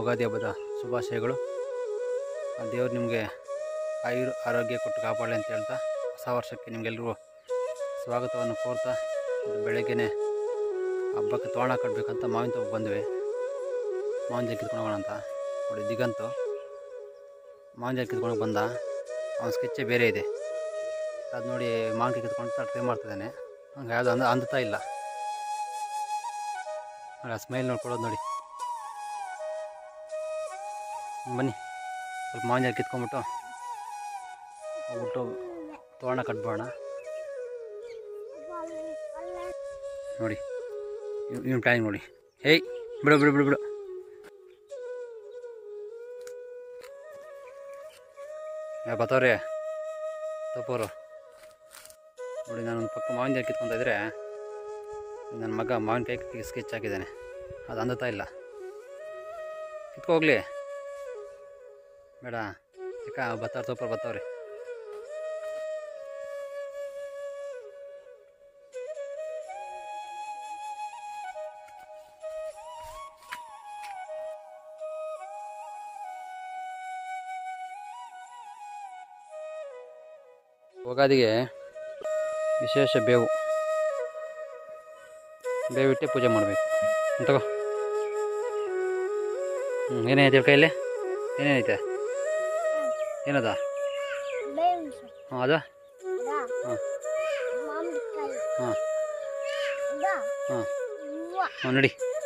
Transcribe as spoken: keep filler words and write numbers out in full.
ಯುಗಾದಿ ಹಬ್ಬದ ಶುಭಾಶಯಗಳು. ದೇವರು ನಿಮಗೆ ಆಯುರ್ ಆರೋಗ್ಯ ಕೊಟ್ಟು ಕಾಪಾಡಲಿ ಅಂತ ಹೇಳ್ತಾ ಹೊಸ ವರ್ಷಕ್ಕೆ ನಿಮಗೆಲ್ಲರಿಗೂ ಸ್ವಾಗತವನ್ನು ಕೋರ್ತಾ ಬೆಳಗ್ಗೆನೇ ಹಬ್ಬಕ್ಕೆ ತೋರಣ ಕಟ್ಟಬೇಕಂತ ಮಾವಿನ ತೋಪ ಬಂದ್ವಿ. ಮಾವಿನ ಜಾಗ ಕಿತ್ಕೊಂಡು ಹೋಗೋಣ ಅಂತ ನೋಡಿ. ದಿಗಂತು ಮಾವಿನ ಜಾಗ ಕಿತ್ಕೊಂಡು ಬಂದ. ಅವನ ಸ್ಕೆಚ್ಚೇ ಬೇರೆ ಇದೆ. ಅದು ನೋಡಿ ಮಾವಿನಕಾಯಿ ಕಿತ್ಕೊಂಡು ಟ್ರೈ ಮಾಡ್ತಿದ್ದಾನೆ. ಹಂಗೆ ಯಾವುದೋ ಅಂದ ಅಂದುತ್ತಾ ಇಲ್ಲ. ಆ ಸ್ಮೈಲ್ ನೋಡ್ಕೊಳ್ಳೋದು ನೋಡಿ. ಬನ್ನಿ ಸ್ವಲ್ಪ ಮಾವಿನ ಜಾಗ ಕಿತ್ಕೊಂಡ್ಬಿಟ್ಟು ಹೋಗ್ಬಿಟ್ಟು ತೋರಣ ಕಟ್ಬೋಣ ನೋಡಿ. ಇವ್ನ ಪ್ಲ್ಯಾನಿಂಗ್ ನೋಡಿ. ಹೇಯ್ ಬಿಡು ಬಿಡು ಬಿಡು ಬಿಡು ಯಾ ಬತ್ತವ್ರೆ ತಪ್ಪೋರು ನೋಡಿ. ನಾನೊಂದು ಪಕ್ಕ ಮಾವಿನ ಜಾಗ ಕಿತ್ಕೊತಾ ಇದ್ದರೆ ನನ್ನ ಮಗ ಮಾವಿನಕಾಯಿ ಸ್ಕೆಚ್ ಹಾಕಿದ್ದಾನೆ. ಅದು ಅಂದುತ್ತಾ ಇಲ್ಲ. ಕಿತ್ಕೋಗ್ಲಿ ಬೇಡ ಯಾಕ ಬತ್ತವ್ರೆ ತಪ್ಪರು ಬತ್ತವ್ರೆ. ಯುಗಾದಿಗೆ ವಿಶೇಷ ಬೇವು ಬೇವಿಟ್ಟೆ ಪೂಜೆ ಮಾಡಬೇಕು ಅಂತಗೋ. ಹ್ಞೂ ಏನೇನೈತೆ ಕೈಯಲ್ಲಿ ಏನೇನೈತೆ ಏನದ? ಹಾಂ ಅದ ಹಾಂ ಹಾಂ ಹಾಂ ಹಾಂ ನೋಡಿ